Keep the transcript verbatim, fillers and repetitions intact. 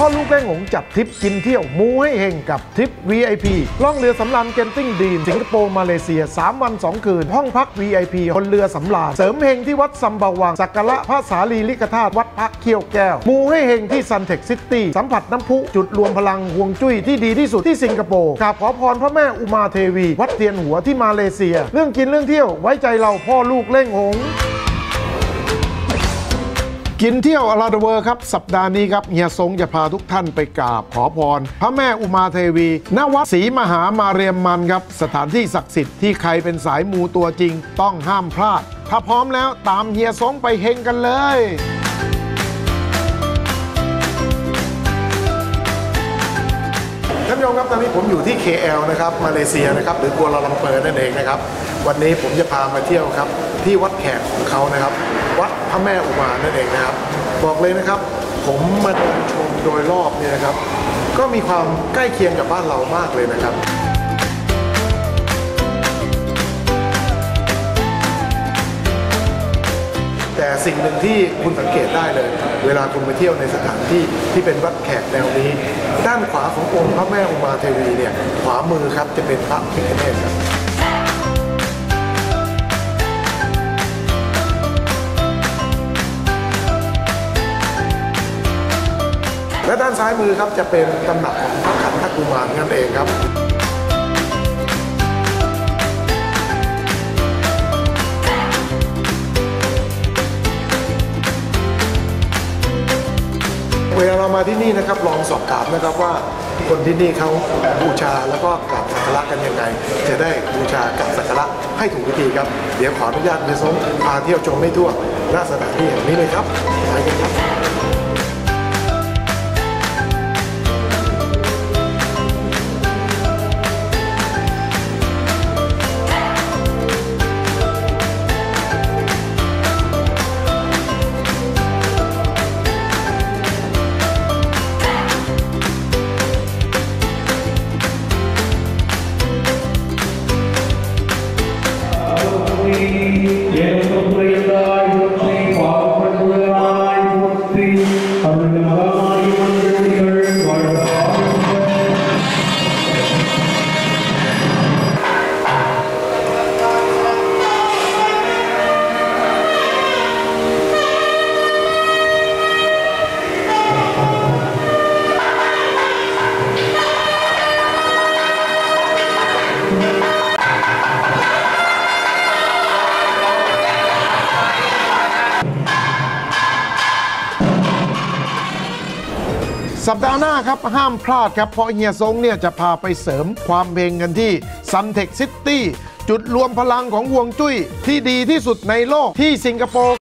พ่อลูกแม่หงจัดทริปกินเที่ยวมูให้เฮงกับทริป วี ไอ พี ล่องเรือสำราญเกนติ้งดีนสิงคโปร์มาเลเซียสามวันสองคืนห้องพัก วี ไอ พี บนเรือสำราญเสริมเฮงที่วัดซัมบาวังสักการะพระสารีริกธาตุวัดพระเขี้ยวแก้วมูให้เฮงที่ซันเท็กซิตี้สัมผัสน้ำพุจุดรวมพลังฮวงจุ้ยที่ดีที่สุดที่สิงคโปร์กราบขอพรพระแม่อุมาเทวีวัดเทียนหัวที่มาเลเซียเรื่องกินเรื่องเที่ยวไว้ใจเราพ่อลูกเล่งหงกินเที่ยวอลาดเวอร์ครับสัปดาห์นี้ครับเฮียซงจะพาทุกท่านไปกราบขอพรพระแม่อุมาเทวีณวัดศรีมหามาเรียมมันครับสถานที่ศักดิ์สิทธิ์ที่ใครเป็นสายมูตัวจริงต้องห้ามพลาดถ้าพร้อมแล้วตามเฮียซงไปเฮงกันเลยท่านผู้ชมครับตอนนี้ผมอยู่ที่ เค แอล นะครับมาเลเซียนะครับหรือกัวลาลัมเปอร์นั่นเองนะครับวันนี้ผมจะพามาเที่ยวครับที่วัดแขกของเขานะครับวัดพระแม่อุมานั่นเองนะครับบอกเลยนะครับผมมาเดินชมโดยรอบเนี่ยนะครับก็มีความใกล้เคียงกับบ้านเรามากเลยนะครับแต่สิ่งหนึ่งที่คุณสังเกตได้เลยเวลาคุณไปเที่ยวในสถานที่ที่เป็นวัดแขกแนวนี้ด้านขวาขององค์พระแม่อุมาเทวีเนี่ยขวามือครับจะเป็นพระพิฆเนศครับและด้านซ้ายมือครับจะเป็นตำหนักของพระขันธกุมารนั่นเองครับเวลาเรามาที่นี่นะครับลองสอบถามนะครับว่าคนที่นี่เขาบูชาแล้วก็กราบสักการะกันยังไงจะได้บูชากราบสักการะให้ถูกวิธีครับเดี๋ยวขออนุญาตเฮียซงพาเที่ยวชมให้ทั่วณสถานที่แห่งนี้เลยครับไปกันครับสัปดาห์หน้าครับห้ามพลาดครับเพราะเฮียซงเนี่ยจะพาไปเสริมความเฮงกันที่ซันเท็กซิตี้จุดรวมพลังของฮวงจุ้ยที่ดีที่สุดในโลกที่สิงคโปร์